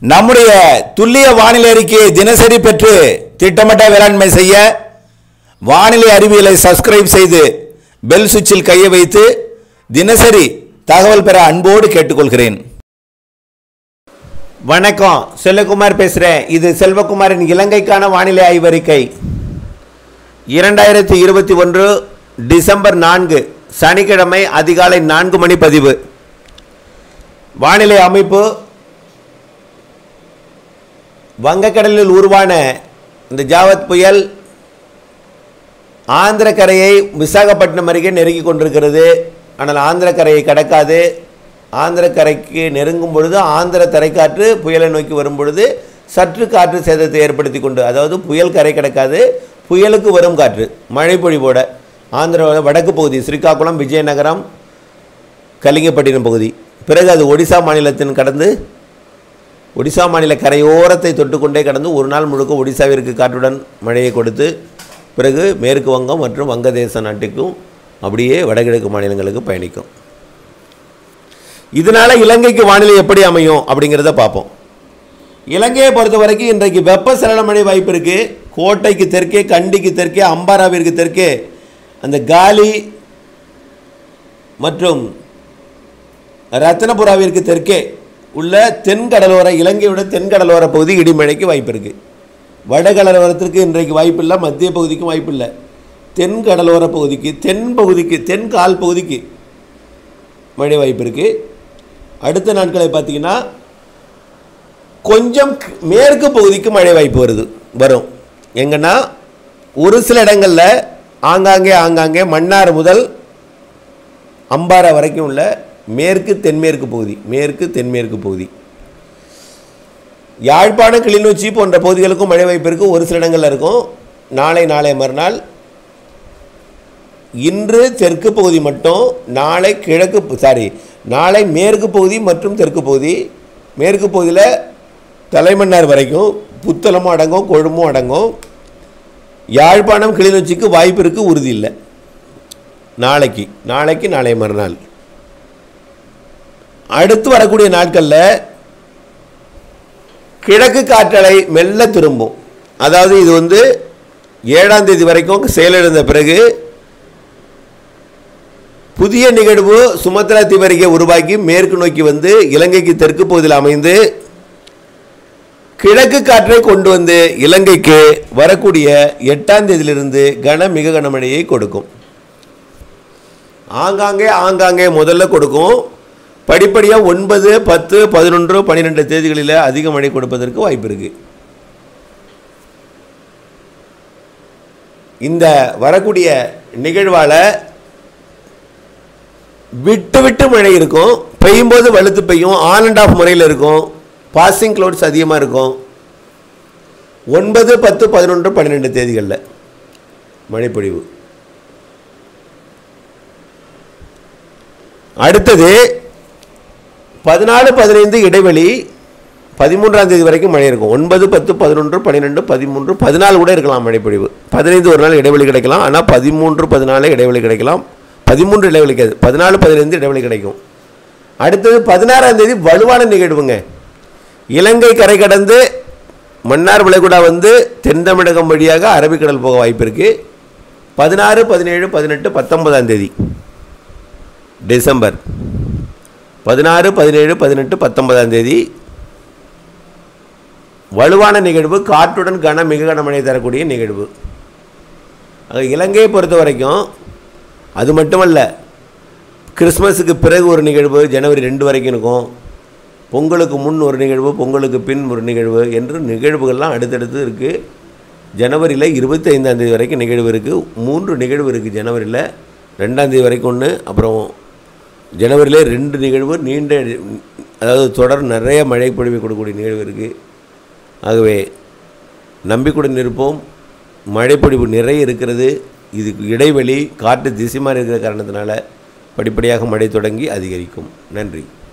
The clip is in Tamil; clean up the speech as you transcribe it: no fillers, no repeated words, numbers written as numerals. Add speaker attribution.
Speaker 1: நம்முடைய துல்லிய வானிலை அறிக்கையை தினசரி பெற்று திட்டமிட்ட வேளாண்மை செய்ய வானிலை அறிவியலை சப்ஸ்கிரைப் செய்து பெல் சுவிட்சில் கையை வைத்து தினசரி தகவல் பெற அன்போடு கேட்டுக்கொள்கிறேன். வணக்கம், செல்வகுமார் பேசுகிறேன். இது செல்வகுமாரின் இலங்கைக்கான வானிலை ஆய்வறிக்கை 2021 டிசம்பர் 4 சனிக்கிழமை அதிகாலை 4 மணி பதிவு. வானிலை அமைப்பு: வங்கக்கடலில் உருவான இந்த ஜாவத் புயல் ஆந்திர கரையை விசாகப்பட்டினம் அருகே நெருங்கி கொண்டிருக்கிறது. ஆனால் ஆந்திர கரையை கடக்காது. ஆந்திர கரைக்கு நெருங்கும் பொழுது ஆந்திர தரைக்காற்று புயலை நோக்கி வரும் பொழுது சற்று காற்று சேதத்தை ஏற்படுத்தி கொண்டு, அதாவது புயல் கரை கடக்காது, புயலுக்கு வரும் காற்று மழை பொழிவோட ஆந்திர வடக்கு பகுதி ஸ்ரீகாக்குளம், விஜயநகரம், கலிங்கப்பட்டினம் பகுதி, பிறகு அது ஒடிசா மாநிலத்தின் கடந்து ஒடிசா மாநில கரையோரத்தை தொட்டுக்கொண்டே கடந்து ஒரு நாள் முழுக்க ஒடிசாவிற்கு காற்றுடன் மழையை கொடுத்து பிறகு மேற்கு வங்கம் மற்றும் வங்கதேச நாட்டுக்கும் அப்படியே வடகிழக்கு மாநிலங்களுக்கு பயணிக்கும். இதனால் இலங்கைக்கு வானிலை எப்படி அமையும் அப்படிங்கிறத பார்ப்போம். இலங்கையை பொறுத்த வரைக்கும் இன்றைக்கு வெப்பசலன மழை வாய்ப்பு இருக்குது. கோட்டைக்கு தெற்கே, கண்டிக்கு தெற்கே, அம்பாராவிற்கு தெற்கே, அந்த காலி மற்றும் ரத்னபுராவிற்கு தெற்கே உள்ள தென்கடலோர, இலங்கையோட தென்கடலோர பகுதி இடிமழைக்கு வாய்ப்பு இருக்குது. வடகடலோரத்திற்கு இன்றைக்கு வாய்ப்பு இல்லை, மத்திய பகுதிக்கும் வாய்ப்பு இல்லை. தென்கடலோர பகுதிக்கு, தென் கால் பகுதிக்கு மழை வாய்ப்பு இருக்குது. அடுத்த நாட்களை பார்த்தீங்கன்னா கொஞ்சம் மேற்கு பகுதிக்கு மழை வாய்ப்பு வரும். எங்கன்னா ஒரு சில இடங்களில் ஆங்காங்கே மன்னார் முதல் அம்பாரா வரைக்கும் உள்ள மேற்கு தென்மேற்கு பகுதி, யாழ்ப்பாணம், கிளிநொச்சி போன்ற பகுதிகளுக்கும் மழை வாய்ப்பு இருக்குது. ஒரு சில இடங்களில் இருக்கும். நாளை மறுநாள், இன்று தெற்கு பகுதி மட்டும், நாளை மேற்கு பகுதி மற்றும் தெற்கு பகுதி. மேற்கு பகுதியில் தலைமன்னார் வரைக்கும் புத்தளமும் அடங்கும், கொழும்பும் அடங்கும். யாழ்ப்பாணம், கிளிநொச்சிக்கு வாய்ப்பு இருக்குது, உறுதி இல்லை. நாளை மறுநாள். அடுத்து வரக்கூடிய நாட்களில் கிழக்கு காற்றலை மெல்ல திரும்பும். அதாவது இது 7ஆம் தேதி வரைக்கும் செயலிழந்த பிறகு புதிய நிகழ்வு சுமத்ரா தீவு அருகே உருவாக்கி மேற்கு நோக்கி வந்து இலங்கைக்கு தெற்கு பகுதியில் அமைந்து கிழக்கு காற்றை கொண்டு வந்து இலங்கைக்கு வரக்கூடிய 8ஆம் தேதியிலிருந்து மிக கனமழையை கொடுக்கும். ஆங்காங்கே முதல்ல கொடுக்கும். படிப்படியாக 9, 10, 11, 12 தேதிகளில் அதிக மழை கொடுப்பதற்கு வாய்ப்பு இருக்கு. இந்த வரக்கூடிய நிகழ்வால் விட்டு மழை இருக்கும். பெய்யும் போது வலுத்து பெய்யும். ஆன் அண்ட் ஆஃப் முறையில் இருக்கும். பாசிங் க்ளவுட்ஸ் அதிகமாக இருக்கும். 9, 10, 11, 12 தேதிகளில் மழைப்பொழிவு. அடுத்தது 14, 15 இடைவெளி 13ஆம் தேதி வரைக்கும் மழை இருக்கும். 9, 10, 11, 12, 13, 14 கூட இருக்கலாம் மழைப்பொழிவு. 15 ஒரு நாள் இடைவெளி கிடைக்கலாம். ஆனால் 13, 14 இடைவெளி கிடைக்கலாம். 13 இடைவெளி கிடையாது, 14, 15 இடைவெளி கிடைக்கும். அடுத்தது 16ஆம் தேதி வலுவான நிகழ்வுங்க. இலங்கை கரை கடந்து மன்னார் வளைகுடா வந்து தென் தமிழகம் வழியாக அரபிக்கடல் போக வாய்ப்பு இருக்குது. 16, 17, 18, 19ஆம் தேதி டிசம்பர் 16, 17, 18, 19ஆம் தேதி வலுவான நிகழ்வு, காற்றுடன் மிக கனமழை தரக்கூடிய நிகழ்வு. இலங்கையை பொறுத்த வரைக்கும் அது மட்டுமல்ல, கிறிஸ்மஸுக்கு பிறகு ஒரு நிகழ்வு ஜனவரி 2 வரைக்கும் இருக்கும். பொங்கலுக்கு முன் ஒரு நிகழ்வு, பொங்கலுக்கு பின் ஒரு நிகழ்வு என்று நிகழ்வுகள்லாம் அடுத்தடுத்து இருக்குது. ஜனவரியில் 25ஆம் தேதி வரைக்கும் நிகழ்வு இருக்குது. 3 நிகழ்வு இருக்குது ஜனவரியில். 2ஆம் தேதி வரைக்கும் ஒன்று, அப்புறம் ஜனவரியிலே 2 நிகழ்வு, நீண்ட, அதாவது தொடர் நிறைய மழை பொழிவை கொடுக்கக்கூடிய நிகழ்வு இருக்குது. ஆகவே நம்பிக்கையுடன் இருப்போம். மழைப்பொழிவு நிறைய இருக்கிறது. இதுக்கு இடைவெளி, காற்று திசை மாறி இருக்கிற காரணத்தினால படிப்படியாக மழை தொடங்கி அதிகரிக்கும். நன்றி.